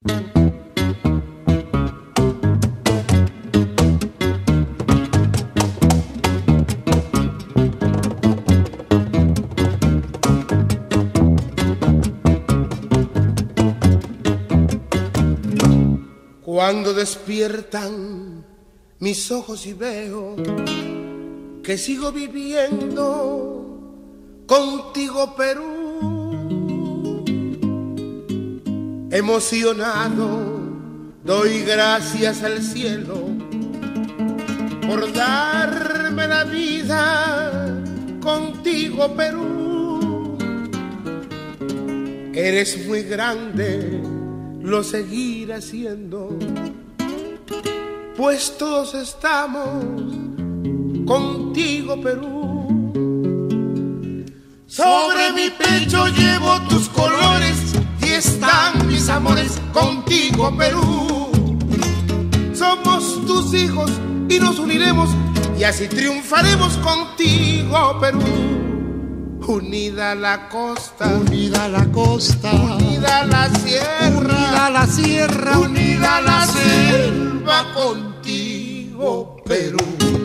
Cuando despiertan mis ojos y veo que sigo viviendo contigo, Perú, emocionado doy gracias al cielo por darme la vida contigo, Perú. Eres muy grande, lo seguiré haciendo, pues todos estamos contigo, Perú. Sobre mi pecho llevo tus colores y están mis amores contigo, Perú. Somos tus hijos y nos uniremos y así triunfaremos contigo, Perú. Unida la costa, unida la costa, unida la sierra, unida la sierra, unida la selva contigo, Perú.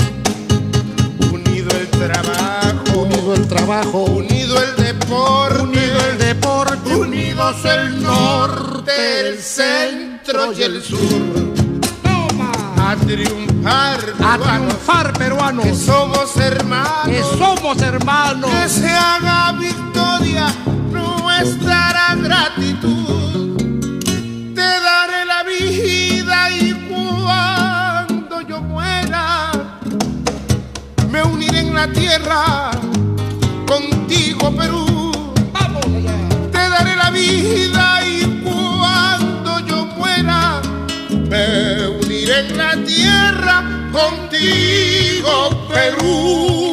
Unido el trabajo, unido el trabajo, unido el deporte, unido el deporte, unidos el norte, el centro y el sur. A triunfar, peruanos, que somos hermanos, que somos hermanos, que se haga victoria nuestra gratitud. Te daré la vida y cuando yo muera me uniré en la tierra contigo, Perú. Vamos allá. Te daré la vida y cuando yo muera me uniré en la tierra contigo, Perú.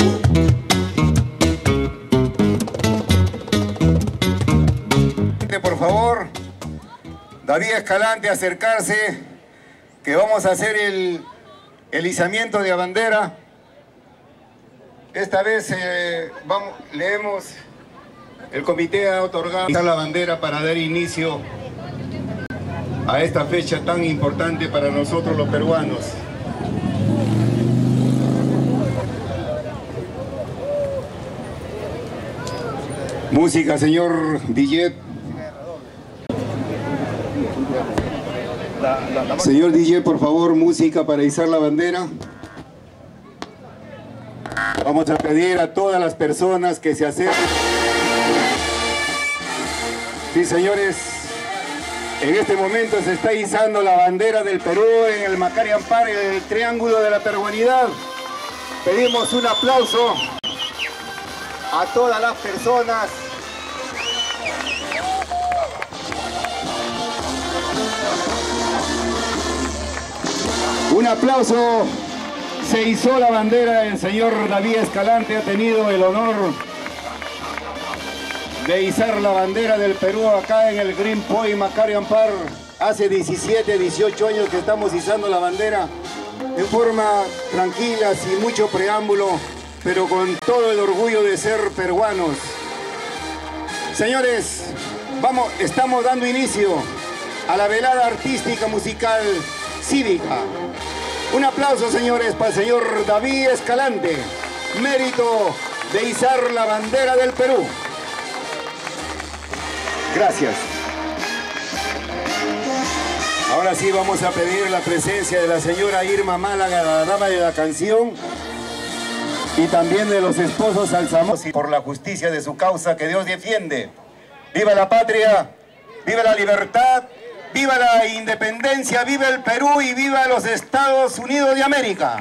Por favor, David Escalante, acercarse, que vamos a hacer el izamiento de la bandera. Esta vez el comité ha otorgado la bandera para dar inicio a esta fecha tan importante para nosotros los peruanos. Música, señor DJ. Señor DJ, por favor, música para izar la bandera. Vamos a pedir a todas las personas que se acerquen. Sí, señores, en este momento se está izando la bandera del Perú en el Macarian Park, en el Triángulo de la Peruanidad. Pedimos un aplauso a todas las personas. Un aplauso. Se izó la bandera. El señor David Escalante ha tenido el honor de izar la bandera del Perú acá en el Green Point Macarian Park. Hace 17, 18 años que estamos izando la bandera en forma tranquila, sin mucho preámbulo, pero con todo el orgullo de ser peruanos. Señores, estamos dando inicio a la velada artística musical cívica. Un aplauso, señores, para el señor David Escalante, mérito de izar la bandera del Perú. Gracias. Ahora sí vamos a pedir la presencia de la señora Irma Málaga, la dama de la canción, y también de los esposos Alzamos por la justicia de su causa que Dios defiende. ¡Viva la patria! ¡Viva la libertad! ¡Viva la independencia! ¡Viva el Perú y viva los Estados Unidos de América!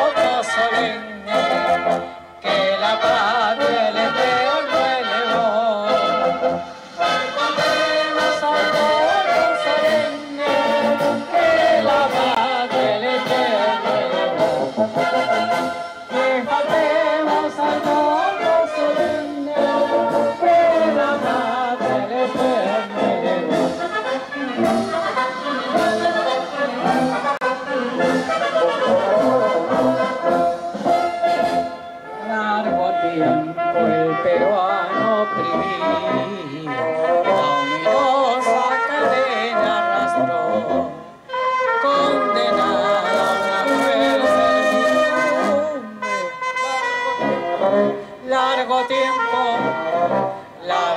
Que la patria el Eterno elevó.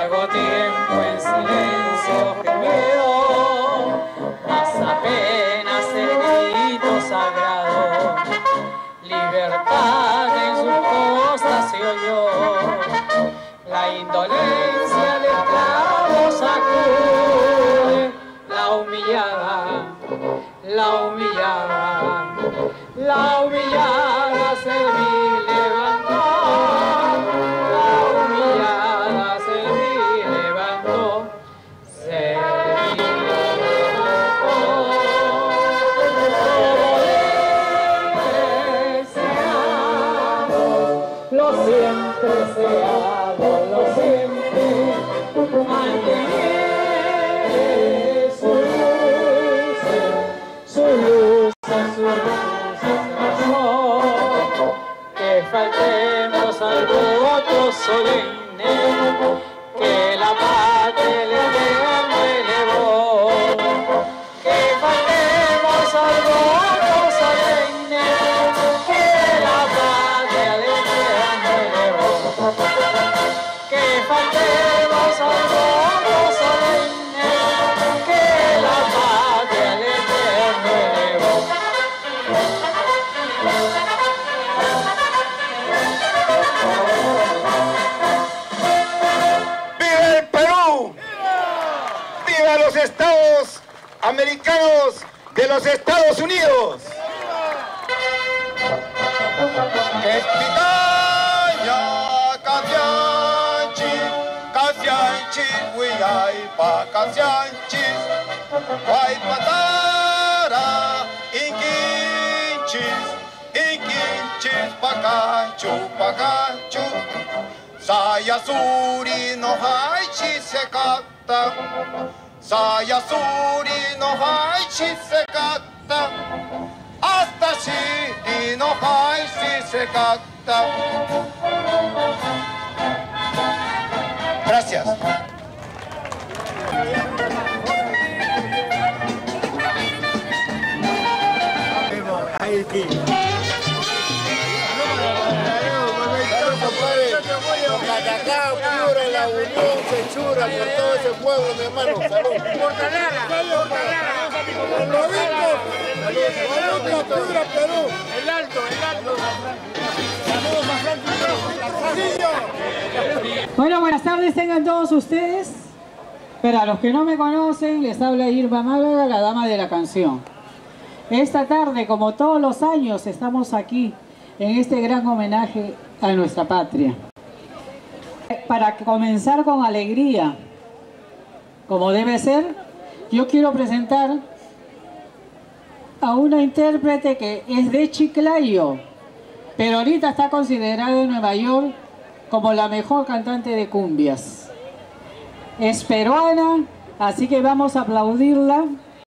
Largo tiempo en silencio gemido, mas apenas el grito sagrado. Libertad en sus costas se oyó, la indolencia del esclavo sacude, la humillada, la humillada, la humillada servil levantó, la humillada servil levantó, servil levantó. Lo siempre deseado, lo siempre mantener su luz, su luz, su luz, que faltemos al voto solemne que la patria el eterno elevó, que faltemos al voto solemne que la patria el eterno elevó, que faltemos al voto solemne que la patria el eterno elevó. ¡Viva el Perú! ¡Viva los Estados Americanos de los Estados Unidos! Espitaña, Casianchis, Casianchis, Huillaipa, Casianchis, Guaypatara, Inquinchis, Pacachu, Pacachu, Sayasuri no haichi se cata, Sayasuri no haichi se cata, hasta Shiri no haichi se cata. Gracias. Cacao, Piura, la Unión, Sechura, por todo ese pueblo, mi hermano. Salud. Portalara, Lobito, Piura, Perú. El Alto. Bueno, buenas tardes tengan todos ustedes. Pero a los que no me conocen, les habla Irma Málaga, la dama de la canción. Esta tarde, como todos los años, estamos aquí en este gran homenaje a nuestra patria. Para comenzar con alegría, como debe ser, yo quiero presentar a una intérprete que es de Chiclayo, pero ahorita está considerada en Nueva York como la mejor cantante de cumbias. Es peruana, así que vamos a aplaudirla.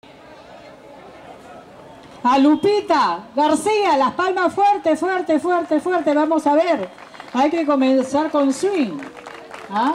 A Lupita García, las palmas fuerte, fuerte, fuerte, fuerte. Vamos a ver, hay que comenzar con swing. ¿Ah?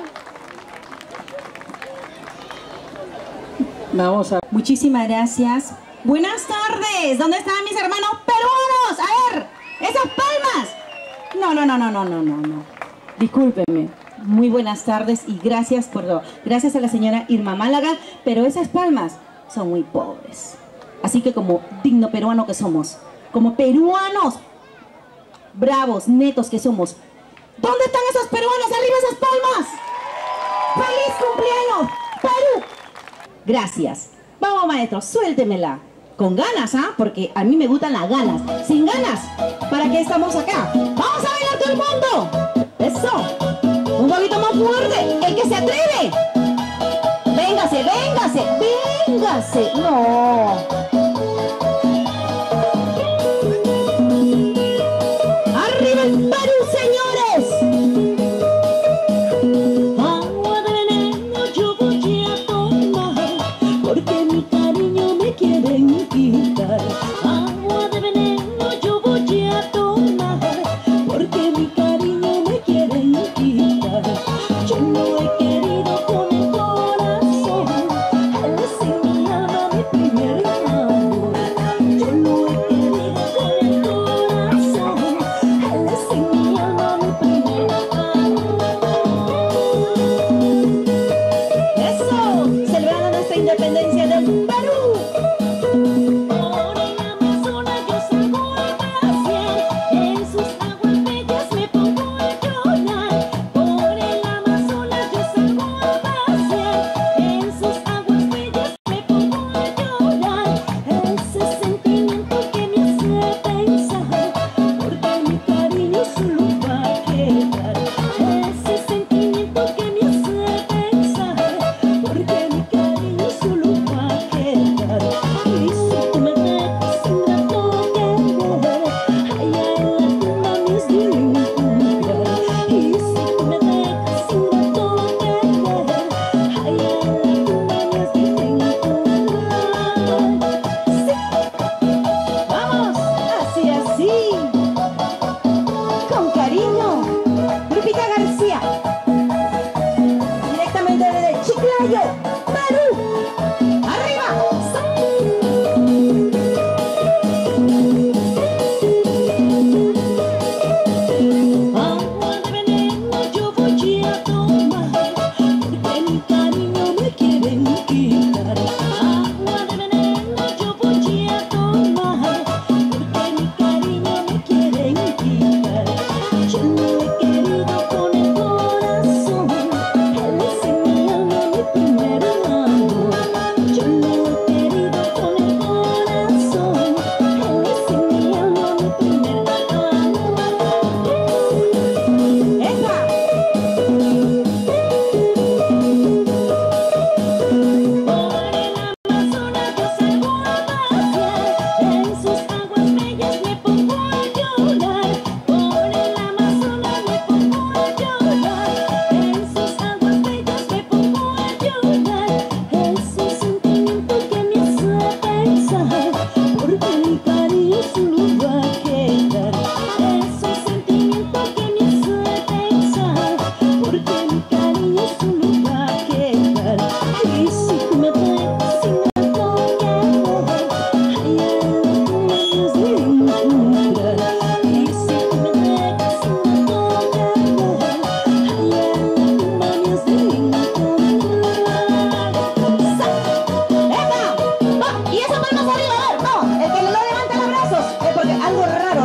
Vamos a... Muchísimas gracias. Buenas tardes. ¿Dónde están mis hermanos peruanos? A ver, esas palmas. No. Discúlpenme. Muy buenas tardes y gracias gracias a la señora Irma Málaga, pero esas palmas son muy pobres. Así que como digno peruano que somos, como peruanos bravos, netos que somos, ¿dónde están esos peruanos? ¡Arriba esas palmas! ¡Feliz cumpleaños, Perú! Gracias. Vamos, maestro, suéltemela. Con ganas, ¿ah? Porque a mí me gustan las ganas. Sin ganas, ¿para qué estamos acá? ¡Vamos a bailar todo el mundo! ¡Eso! Un poquito más fuerte. ¡El que se atreve! ¡Véngase, véngase! ¡Véngase! ¡No! ¡Arriba el Perú, señores! Agua de veneno yo voy a tomar, porque mi cariño me quieren quitar. Agua de veneno yo voy a tomar, porque mi cariño me quieren quitar. Yo no he querido con el corazón, él es en mi alma mi primer amor.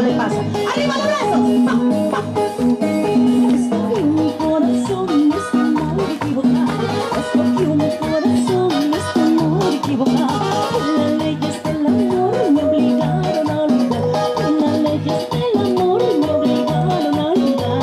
le pasa. ¡Arriba los brazos! ¡Pa, pa! Escogió mi corazón, este amor equivocado. Escogió mi corazón, este amor equivocado. Las leyes del amor me obligaron a olvidar. Las leyes del amor me obligaron a olvidar.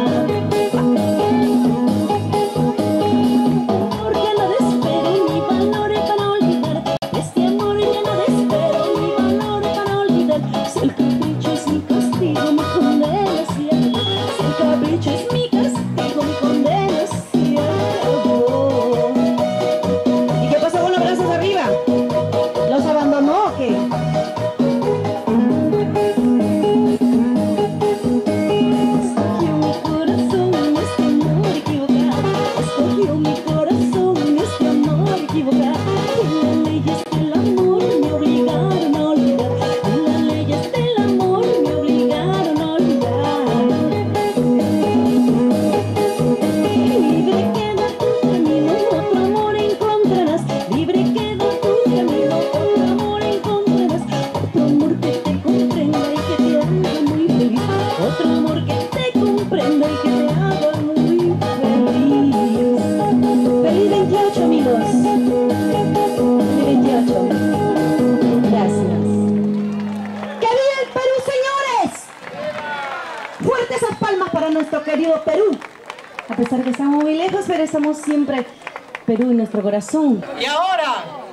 Porque no desespero ni valores para olvidar. Este amor ya no desespero ni valores para olvidar. Si el capricho es mi castigo, mi condena es cierta. Si el capricho es mi castigo, mi condena es cierta. ¿Y qué pasó con los brazos arriba? ¿Los abandonó o qué? Escogió mi corazón, este amor equivocado. Escogió mi corazón, este amor equivocado. Y las leyes del amor me obligaron a olvidar. Y las leyes del amor me obligaron a olvidar. Libre queda tu camino, otro amor encontrarás. Libre queda tu camino, otro amor encontrarás. Otro amor que te comprenda y que te haga muy feliz. Otro amor que te comprenda y que te haga muy feliz. Feliz 28, amigos. Feliz 28. Gracias. ¡Que viva el Perú, señores! Fuertes esas palmas para nuestro querido Perú. A pesar que estamos muy lejos, pero estamos siempre Perú en nuestro corazón. Y ahora,